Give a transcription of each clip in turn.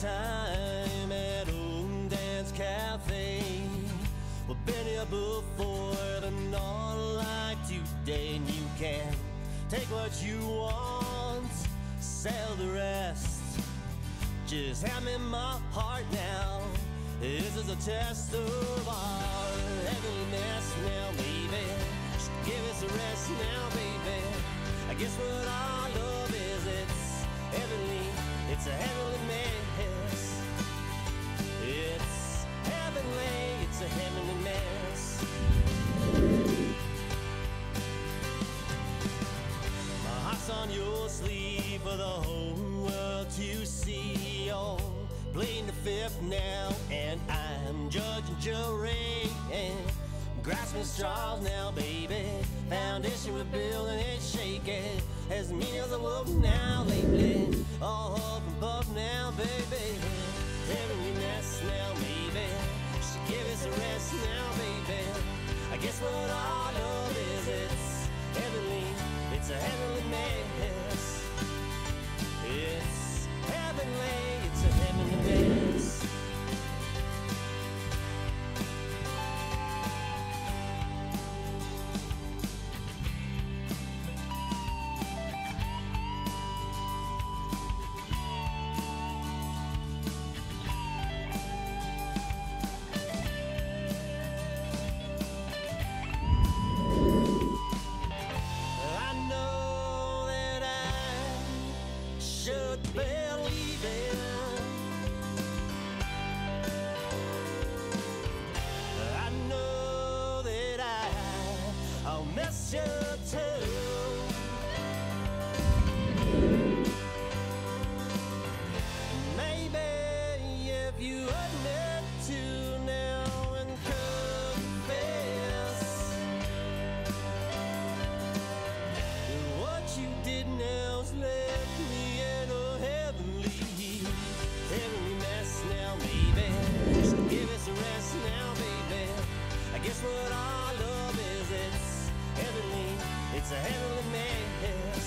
time at Old Dance Cafe. Well, been here before, but not like today. And you can take what you want, sell the rest. Just hand me my heart now. This is a test of our heaviness now, baby. Just give us a rest now, baby. I guess what our love is, it's heavenly. It's a heavenly mess. It's heavenly. It's a heavenly mess. My heart's on your sleeve for the whole world to see. Oh, playing the fifth now, and I'm judging jury and grasping straws now, baby. Foundation we're building ain't shaking, as mean as a wolf now lately. All hope and puff now, baby. Heavenly mess now, baby. Just give us a rest now, baby. I guess what our love is, it's heavenly. It's a heavenly mess. It's heavenly. It's a heavenly mess. It's a heavenly mess.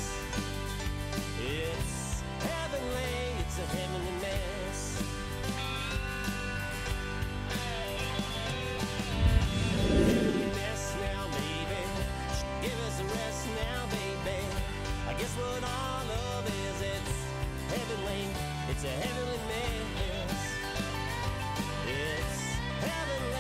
It's heavenly. It's a heavenly mess. Heavenly mess now, baby. Give us a rest now, baby. I guess what our love is, it's heavenly. It's a heavenly mess. It's heavenly.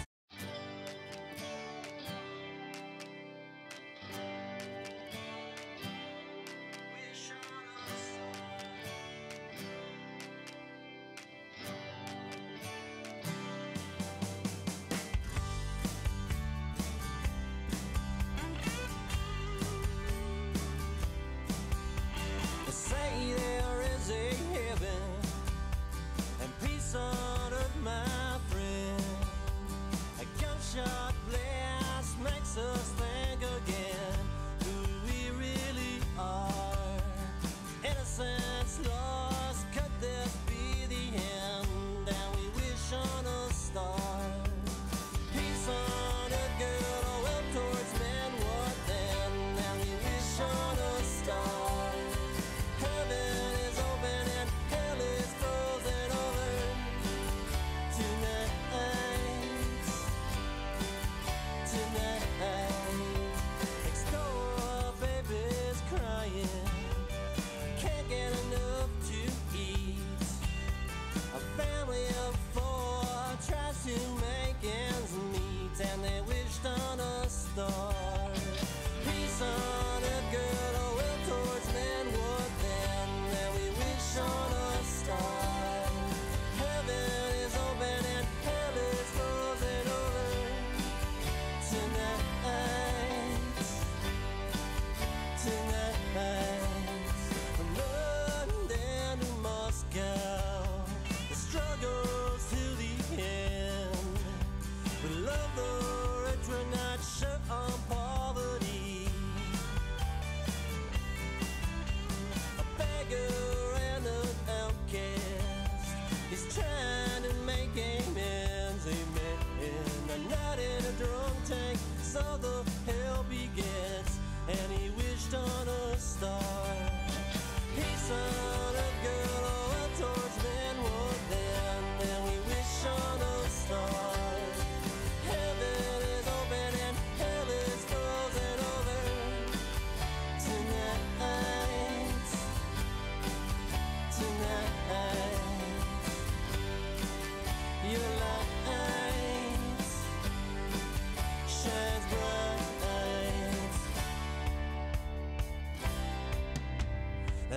Say there is a heaven and peace on earth, my friend. A gunshot blast makes us think again who we really are. Innocence lost, could this be the end? And we wish on a star. Peace on earth, girl, a will towards men, what then? And we wish on a star. Heaven is open and hell is frozen over tonight. Next door, baby's crying, can't get enough to eat. A family of four tries to make ends meet, and they wished on a star. Peace on earth, girl, a will towards men, what then? And we wish on a star. Heaven is open and hell is frozen over tonight. From London to Moscow, the struggles to the end. We love the rich, we're not sure on poverty. A beggar and an outcast is trying to make amends, amen. A night in a drunk tank, so the hell begins, and he wished on a star. Peace on earth, girl, all towards men.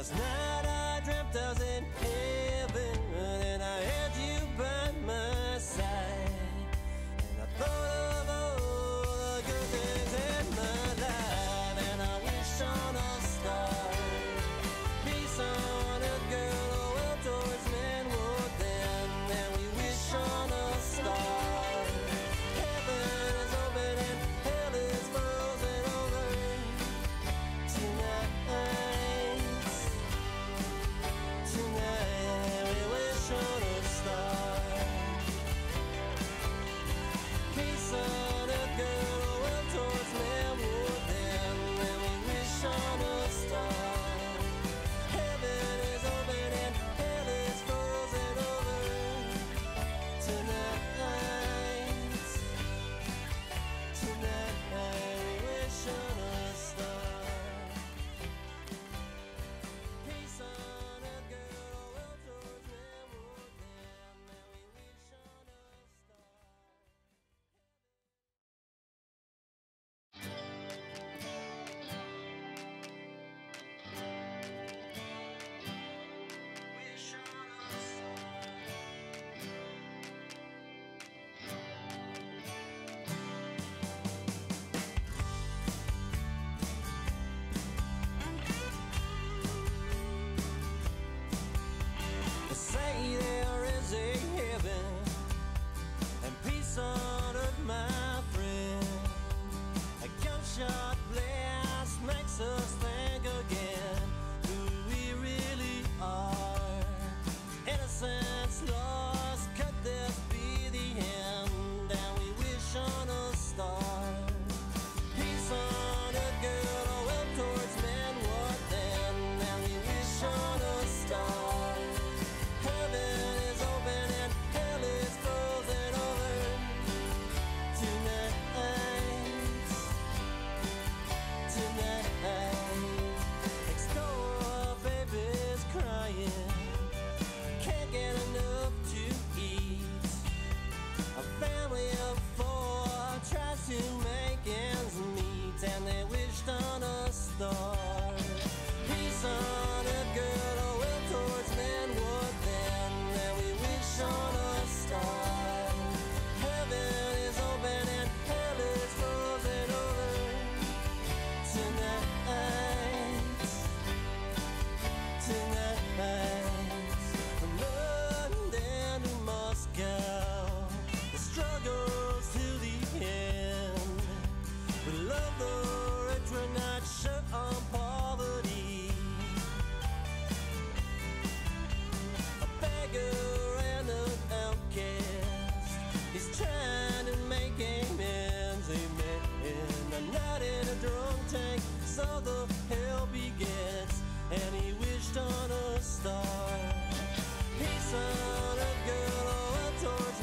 Last night I dreamt I was in heaven, and I had you by my side. And I thought of all the good things in my life, and I wish on a star. Peace on earth, girl, a will towards men would then. And we wish on a star. Heaven is open and hell is frozen over tonight. Tonight we wish on a star. Peace on earth, girl, a will towards men would then. And we wish on a star. Heaven is open and hell is frozen over tonight. Tonight we wish on a star. Peace on earth, girl, a will towards men would then. And we wish on a star. Wish on a They say there is a heaven and peace on earth, my friend. A gunshot blast makes us think again who we really are. Innocence lost, could this be the end? And we wish on a star. Peace on earth, girl, a will towards men, what then? And we wish on a star. Heaven is open and hell is frozen over tonight. Tonight. Next door, baby's crying, can't get enough to eat. A family of four tries to make ends meet, and they wished on a star. Peace on earth, girl, a will towards men would then. And we wish on a star. Heaven is open and hell is frozen over tonight. Tonight. From London to Moscow, the struggles to the end. We love the rich, we're not shut on poverty. A beggar and an outcast, he's trying to make amends, amen. A night in a drunk tank, so the hell begins, and he wished on a star. Peace on earth, girl, a will towards